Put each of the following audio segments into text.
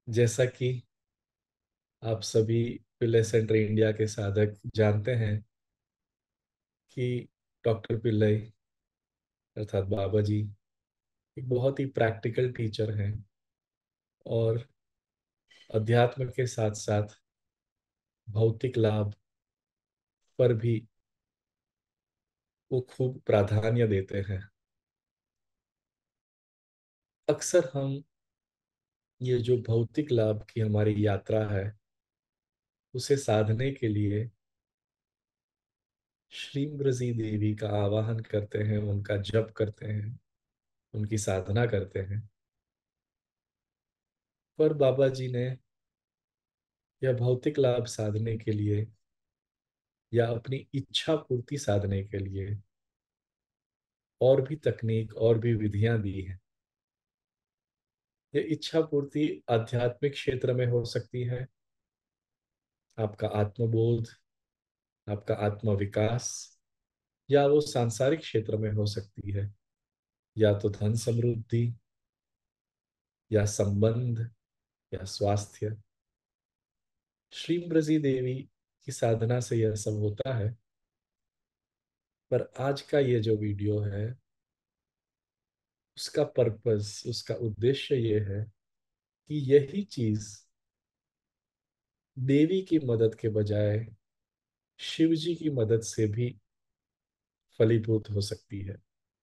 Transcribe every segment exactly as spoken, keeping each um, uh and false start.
जैसा कि आप सभी पिल्लई सेंटर इंडिया के साधक जानते हैं कि डॉक्टर पिल्लई अर्थात बाबा जी एक बहुत ही प्रैक्टिकल टीचर हैं और अध्यात्म के साथ साथ भौतिक लाभ पर भी वो खूब प्राधान्य देते हैं। अक्सर हम ये जो भौतिक लाभ की हमारी यात्रा है उसे साधने के लिए श्रीमृषि देवी का आवाहन करते हैं, उनका जप करते हैं, उनकी साधना करते हैं। पर बाबा जी ने यह भौतिक लाभ साधने के लिए या अपनी इच्छा पूर्ति साधने के लिए और भी तकनीक और भी विधियां दी हैं। ये इच्छा पूर्ति आध्यात्मिक क्षेत्र में हो सकती है, आपका आत्मबोध, आपका आत्म विकास, या वो सांसारिक क्षेत्र में हो सकती है, या तो धन समृद्धि, या संबंध, या स्वास्थ्य। श्रीमृषि देवी की साधना से यह सब होता है। पर आज का ये जो वीडियो है उसका पर्पस, उसका उद्देश्य ये है कि यही चीज देवी की मदद के बजाय शिव जी की मदद से भी फलीभूत हो सकती है।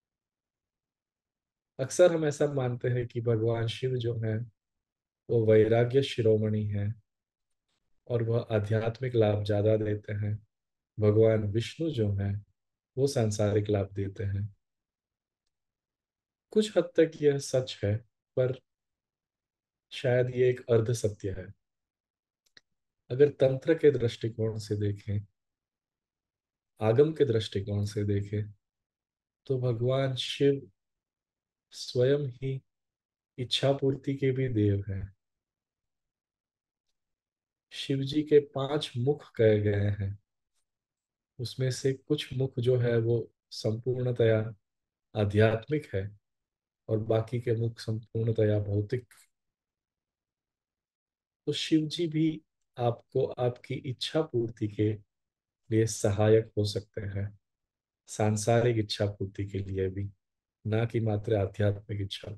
अक्सर हम ऐसा मानते हैं कि भगवान शिव जो है वो वैराग्य शिरोमणि है और वह आध्यात्मिक लाभ ज्यादा देते हैं। भगवान विष्णु जो है वो सांसारिक लाभ देते हैं। कुछ हद तक यह सच है, पर शायद ये एक अर्ध सत्य है। अगर तंत्र के दृष्टिकोण से देखें, आगम के दृष्टिकोण से देखें, तो भगवान शिव स्वयं ही इच्छा पूर्ति के भी देव हैं। शिव जी के पांच मुख कहे गए हैं, उसमें से कुछ मुख जो है वो संपूर्णतया आध्यात्मिक है और बाकी के मुख संपूर्णतया भौतिक। तो शिव जी भी आपको आपकी इच्छा पूर्ति के लिए सहायक हो सकते हैं, सांसारिक इच्छा पूर्ति के लिए भी, ना कि मात्र आध्यात्मिक इच्छा।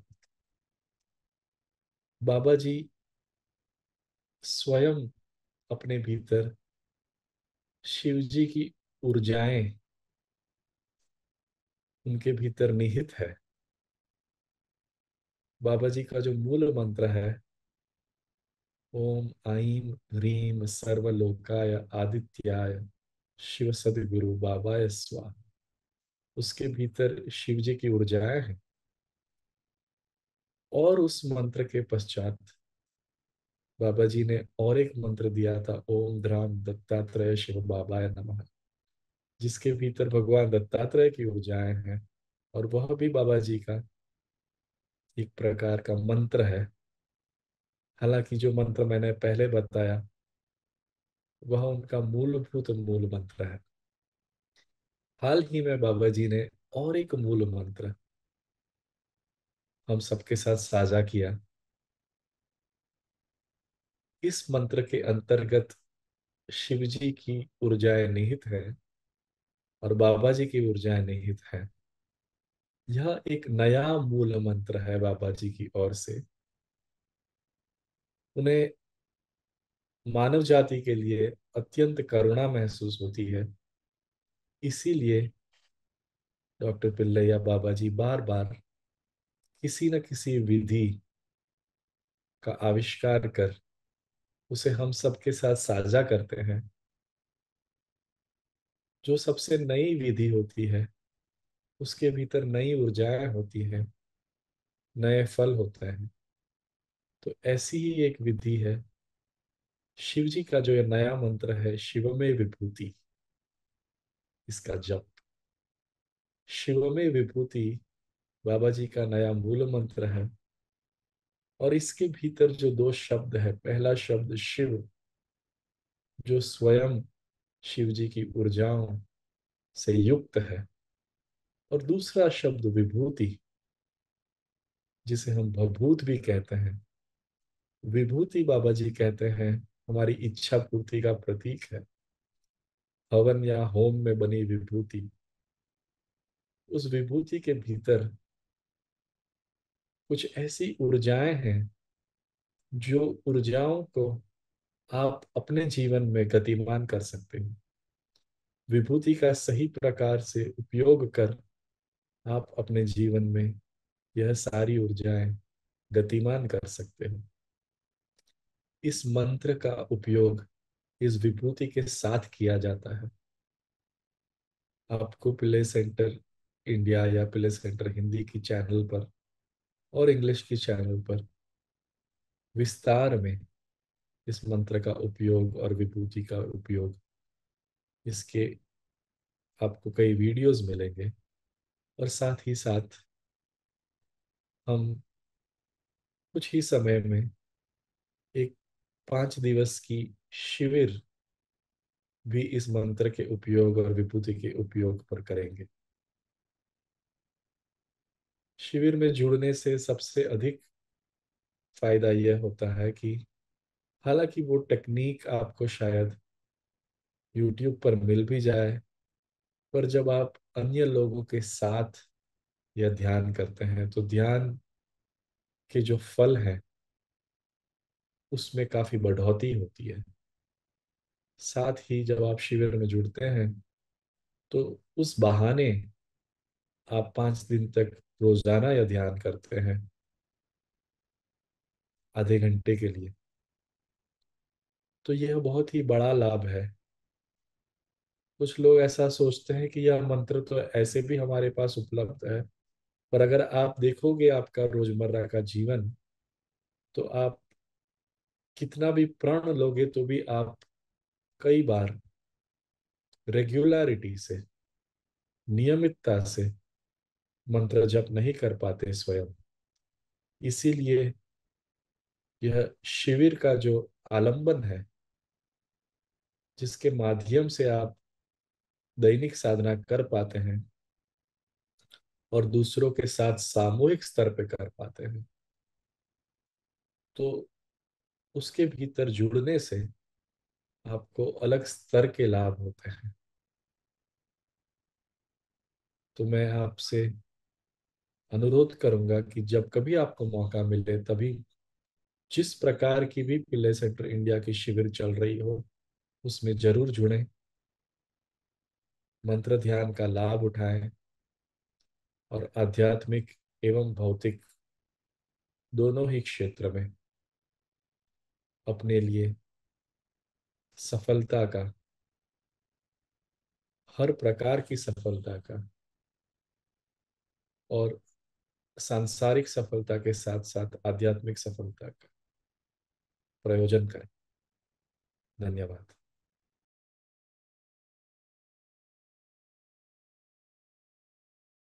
बाबा जी स्वयं अपने भीतर शिव जी की ऊर्जाएं उनके भीतर निहित है। बाबा जी का जो मूल मंत्र है, ओम ऐं ह्रीं सर्वलोकाय आदित्याय शिव सदगुरु बाबाय स्वाहा, उसके भीतर शिव जी की ऊर्जाएं हैं। और उस मंत्र के पश्चात बाबा जी ने और एक मंत्र दिया था, ओम ध्राम दत्तात्रेय शिव बाबाय नमः, जिसके भीतर भगवान दत्तात्रेय की ऊर्जाएं हैं। और वह भी बाबा जी का एक प्रकार का मंत्र है। हालांकि जो मंत्र मैंने पहले बताया वह उनका मूलभूत मूल मंत्र है। हाल ही में बाबा जी ने और एक मूल मंत्र हम सबके साथ साझा किया। इस मंत्र के अंतर्गत शिव जी की ऊर्जाएं निहित है और बाबा जी की ऊर्जाएं निहित है। यह एक नया मूल मंत्र है बाबा जी की ओर से। उन्हें मानव जाति के लिए अत्यंत करुणा महसूस होती है, इसीलिए डॉक्टर पिल्लैया बाबा जी बार बार किसी न किसी विधि का आविष्कार कर उसे हम सबके साथ साझा करते हैं। जो सबसे नई विधि होती है उसके भीतर नई ऊर्जाएं होती हैं, नए फल होते हैं। तो ऐसी ही एक विधि है शिव जी का जो ये नया मंत्र है, शिव में विभूति, इसका जप। शिव में विभूति बाबा जी का नया मूल मंत्र है। और इसके भीतर जो दो शब्द है, पहला शब्द शिव जो स्वयं शिव जी की ऊर्जाओं से युक्त है, और दूसरा शब्द विभूति जिसे हम भभूत भी कहते हैं। विभूति बाबा जी कहते हैं हमारी इच्छा पूर्ति का प्रतीक है। हवन या होम में बनी विभूति, उस विभूति के भीतर कुछ ऐसी ऊर्जाएं हैं जो ऊर्जाओं को आप अपने जीवन में गतिमान कर सकते हो। विभूति का सही प्रकार से उपयोग कर आप अपने जीवन में यह सारी ऊर्जाएं गतिमान कर सकते हो। इस मंत्र का उपयोग इस विभूति के साथ किया जाता है। आपको प्ले सेंटर इंडिया या प्ले सेंटर हिंदी की चैनल पर और इंग्लिश की चैनल पर विस्तार में इस मंत्र का उपयोग और विभूति का उपयोग, इसके आपको कई वीडियोस मिलेंगे। और साथ ही साथ हम कुछ ही समय में एक पांच दिवस की शिविर भी इस मंत्र के उपयोग और विभूति के उपयोग पर करेंगे। शिविर में जुड़ने से सबसे अधिक फायदा यह होता है कि हालांकि वो टेक्निक आपको शायद यूट्यूब पर मिल भी जाए, पर जब आप अन्य लोगों के साथ यह ध्यान करते हैं तो ध्यान के जो फल हैं उसमें काफी बढ़ोतरी होती है। साथ ही जब आप शिविर में जुड़ते हैं तो उस बहाने आप पांच दिन तक रोजाना यह ध्यान करते हैं आधे घंटे के लिए, तो यह बहुत ही बड़ा लाभ है। कुछ लोग ऐसा सोचते हैं कि यह मंत्र तो ऐसे भी हमारे पास उपलब्ध है, पर अगर आप देखोगे आपका रोजमर्रा का जीवन, तो आप कितना भी प्रण लोगे तो भी आप कई बार रेगुलरिटी से, नियमितता से मंत्र जप नहीं कर पाते स्वयं। इसीलिए यह शिविर का जो आलंबन है, जिसके माध्यम से आप दैनिक साधना कर पाते हैं और दूसरों के साथ सामूहिक स्तर पे कर पाते हैं, तो उसके भीतर जुड़ने से आपको अलग स्तर के लाभ होते हैं। तो मैं आपसे अनुरोध करूंगा कि जब कभी आपको मौका मिले तभी जिस प्रकार की भी प्ले सेंटर इंडिया की शिविर चल रही हो उसमें जरूर जुड़ें, मंत्र ध्यान का लाभ उठाएं और आध्यात्मिक एवं भौतिक दोनों ही क्षेत्र में अपने लिए सफलता का, हर प्रकार की सफलता का और सांसारिक सफलता के साथ साथ आध्यात्मिक सफलता का प्रयोजन करें। धन्यवाद।